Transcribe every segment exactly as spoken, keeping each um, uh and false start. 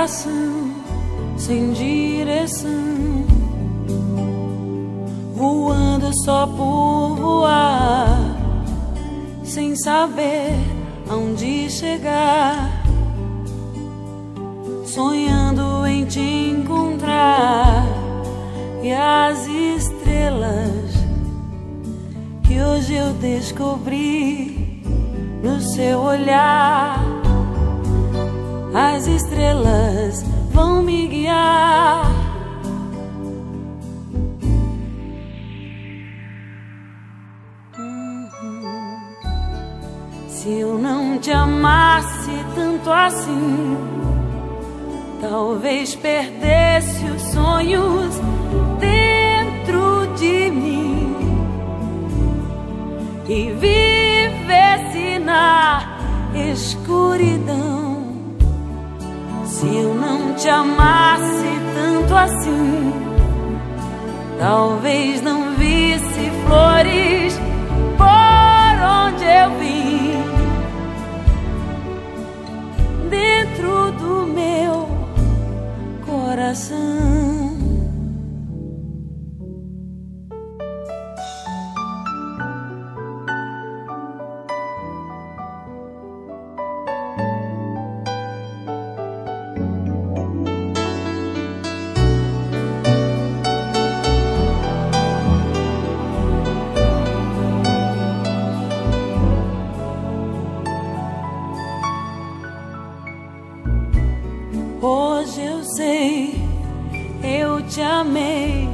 coração sem direção, voando só por voar, sem saber aonde chegar, sonhando em te encontrar. E as estrelas que hoje eu descobri no seu olhar, as estrelas vão me guiar. Uhum. Se eu não te amasse tanto assim, talvez perdesse os sonhos dentro de mim e vivesse na escuridão. Se eu não te amasse tanto assim, talvez não visse flores por onde eu vim, dentro do meu coração. Hoje eu sei, eu te amei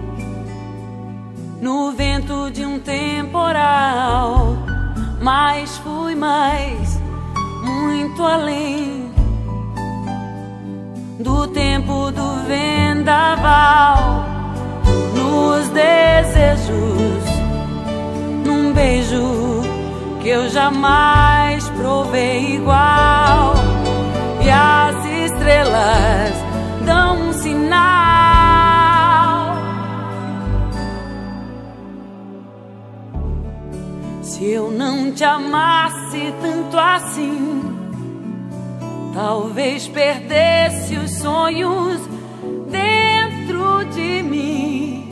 no vento de um temporal, mas fui mais, muito além do tempo do vendaval, nos desejos, num beijo que eu jamais provei igual. E as estrelas dão um sinal. Se eu não te amasse tanto assim, talvez perdesse os sonhos dentro de mim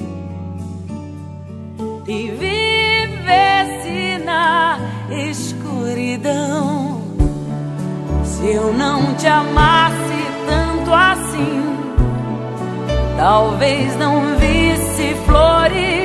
e vivesse na escuridão. Se eu não te amasse tanto assim, talvez não visse flores